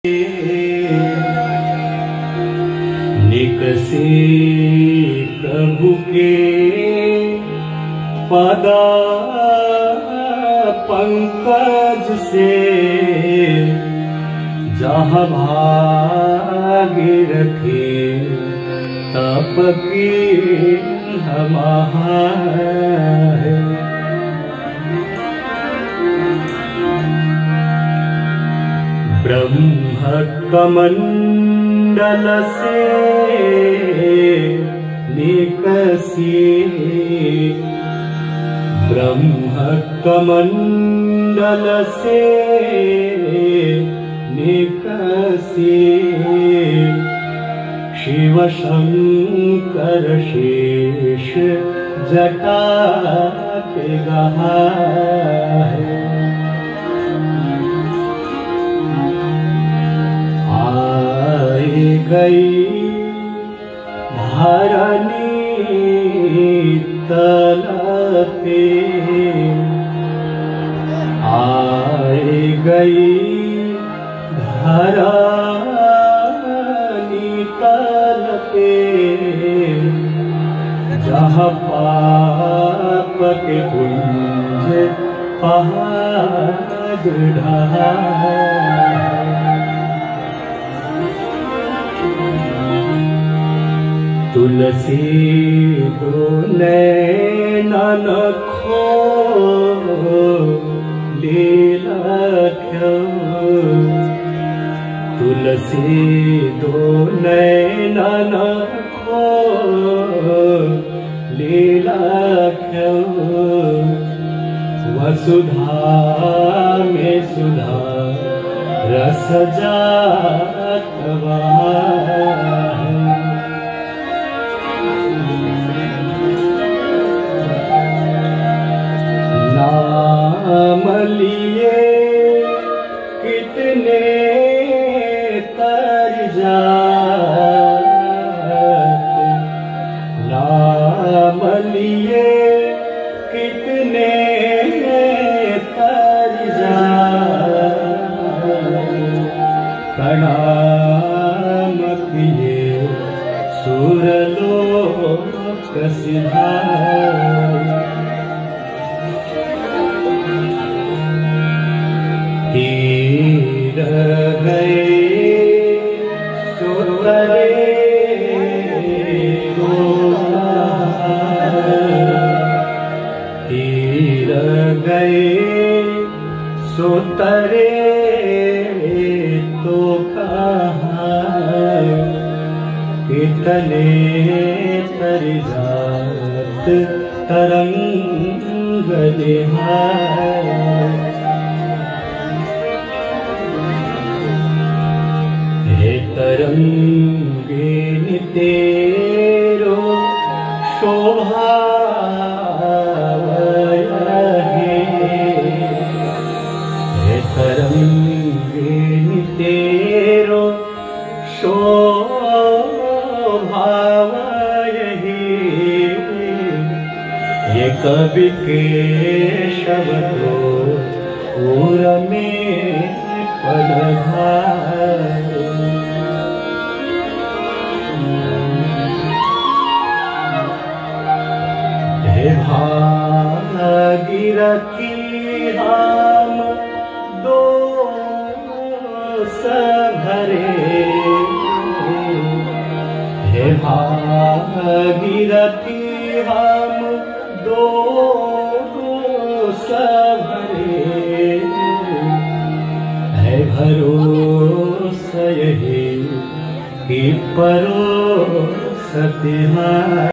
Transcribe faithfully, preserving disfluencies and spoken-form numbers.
निकसे प्रभु के पदा पंकज से, जहाँ भाग्य रखे तप की हमारे। ब्रह्म कमंडल से निकसी, ब्रह्म कमंडल से निकसी, शिव शंकर शेष जटा पे गहाए। आई गई धरनी तल पे, आई गई धरनी तल पे, जहाँ पाप के पुंज पहाड़ ढहा। तुलसी दो नैनन खोले रख्यो, तुलसी दो नैनन खोले रख्यो, वसुधा में सुधा रस जातवा। नाम लिए कितने तर जाते, नाम लिए कितने तर जाते, प्रणाम किए सुरलोक सिधारे। तीर गए सुतरे तीर गए सुतरे तो कहाँ, कितने तरी जात तरंग निहार। तरंगे नितेरो शोभा है, तरंगे नितेरो शोभा यही, ये कवि के शब्दों पूर में पदभार। भागीरथी हम दो भरे, हे भागीरथी हम दो भरे, है भरोसा यही कि परोसते हैं।